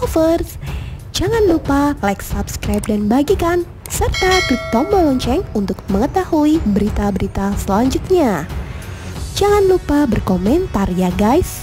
lovers. Jangan lupa like, subscribe, dan bagikan, serta klik tombol lonceng untuk mengetahui berita-berita selanjutnya. Jangan lupa berkomentar ya guys.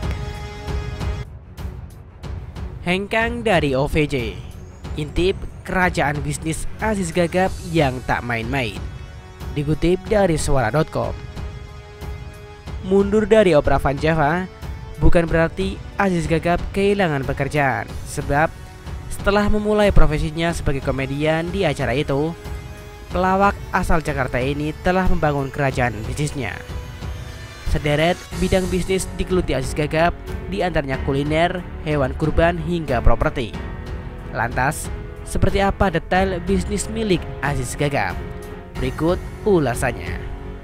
Hengkang dari OVJ, intip kerajaan bisnis Aziz Gagap yang tak main-main. Dikutip dari suara.com. Mundur dari Opera Van Java bukan berarti Aziz Gagap kehilangan pekerjaan, sebab setelah memulai profesinya sebagai komedian di acara itu, pelawak asal Jakarta ini telah membangun kerajaan bisnisnya. Sederet bidang bisnis digeluti Aziz Gagap, di antaranya kuliner, hewan kurban, hingga properti. Lantas, seperti apa detail bisnis milik Aziz Gagap? Berikut ulasannya.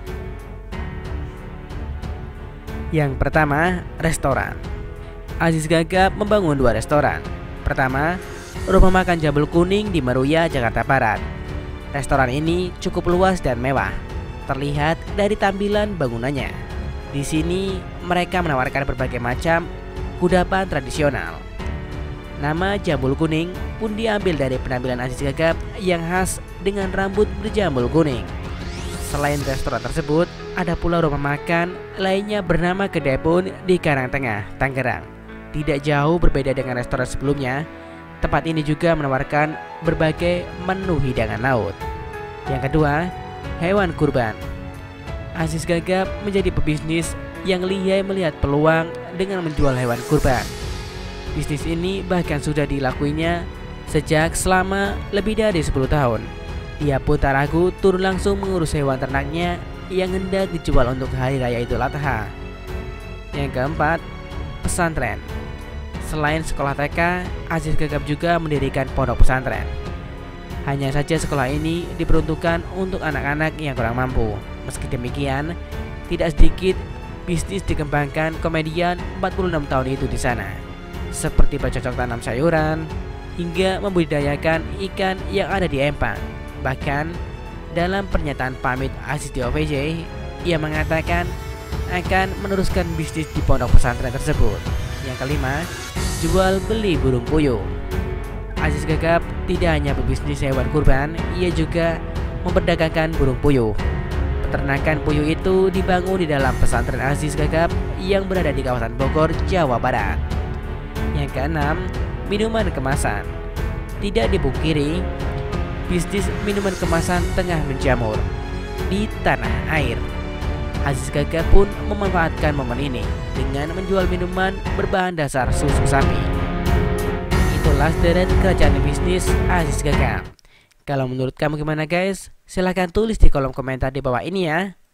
Yang pertama, restoran. Aziz Gagap membangun 2 restoran. Pertama, rumah makan Jambul Kuning di Meruya, Jakarta Barat. Restoran ini cukup luas dan mewah, terlihat dari tampilan bangunannya. Di sini mereka menawarkan berbagai macam kudapan tradisional. Nama Jambul Kuning pun diambil dari penampilan Aziz Gagap yang khas dengan rambut berjambul kuning. Selain restoran tersebut, ada pula rumah makan lainnya bernama Kedai Pun di Karangtengah, Tangerang. Tidak jauh berbeda dengan restoran sebelumnya, tempat ini juga menawarkan berbagai menu hidangan laut. Yang kedua, hewan kurban. Aziz Gagap menjadi pebisnis yang lihai melihat peluang dengan menjual hewan kurban. Bisnis ini bahkan sudah dilakuinya sejak selama lebih dari 10 tahun. Dia pun tak ragu turun langsung mengurus hewan ternaknya yang hendak dijual untuk Hari Raya Idul Adha. Yang keempat, pesantren. Selain sekolah TK, Aziz Gagap juga mendirikan pondok pesantren. Hanya saja sekolah ini diperuntukkan untuk anak-anak yang kurang mampu. Meski demikian, tidak sedikit bisnis dikembangkan komedian 46 tahun itu di sana, seperti bercocok tanam sayuran hingga membudidayakan ikan yang ada di empang. Bahkan dalam pernyataan pamit Aziz di OVJ, ia mengatakan akan meneruskan bisnis di pondok pesantren tersebut. Yang kelima, jual beli burung puyuh. Aziz Gagap tidak hanya berbisnis hewan kurban, ia juga memperdagangkan burung puyuh. Peternakan puyuh itu dibangun di dalam pesantren Aziz Gagap yang berada di kawasan Bogor, Jawa Barat. Yang keenam, minuman kemasan. Tidak dipungkiri, bisnis minuman kemasan tengah menjamur di tanah air. Aziz Gagap pun memanfaatkan momen ini dengan menjual minuman berbahan dasar susu sapi. Itulah sederet kerajaan bisnis Aziz Gagap. Kalau menurut kamu gimana guys? Silahkan tulis di kolom komentar di bawah ini ya.